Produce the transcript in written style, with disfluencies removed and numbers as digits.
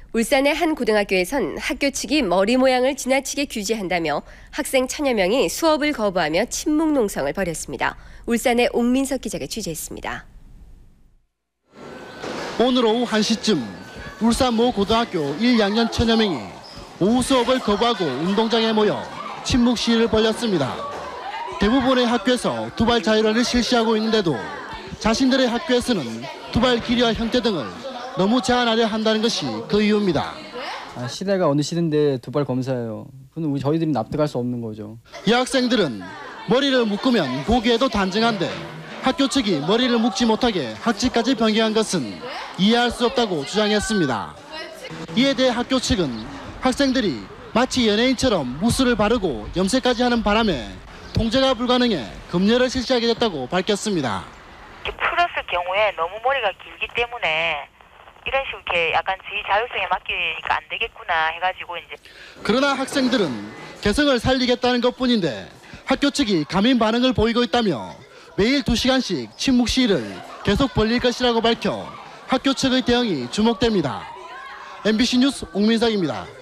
울산의 한 고등학교에선 학교 측이 머리 모양을 지나치게 규제한다며 학생 천여 명이 수업을 거부하며 침묵 농성을 벌였습니다. 울산의 옥민석 기자가 취재했습니다. 오늘 오후 1시쯤 울산 모 고등학교 1학년 천여 명이 오후 수업을 거부하고 운동장에 모여 침묵 시위를 벌였습니다. 대부분의 학교에서 두발 자율화를 실시하고 있는데도 자신들의 학교에서는 두발 길이와 형태 등을 너무 제한하려 한다는 것이 그 이유입니다. 시대가 어느 시대인데 두발 검사예요. 그건 저희들이 납득할 수 없는 거죠. 이 학생들은 머리를 묶으면 보기에도 단정한데 학교 측이 머리를 묶지 못하게 학지까지 변경한 것은 이해할 수 없다고 주장했습니다. 이에 대해 학교 측은 학생들이 마치 연예인처럼 무술을 바르고 염색까지 하는 바람에 통제가 불가능해 검열을 실시하게 됐다고 밝혔습니다. 풀었을 경우에 너무 머리가 길기 때문에 이런 식으로 이렇게 약간 제 자율성에 맡기니까 안 되겠구나 해가지고 이제. 그러나 학생들은 개성을 살리겠다는 것뿐인데 학교 측이 감히 반응을 보이고 있다며 매일 2시간씩 침묵 시위를 계속 벌릴 것이라고 밝혀 학교 측의 대응이 주목됩니다. MBC 뉴스 옥민석입니다.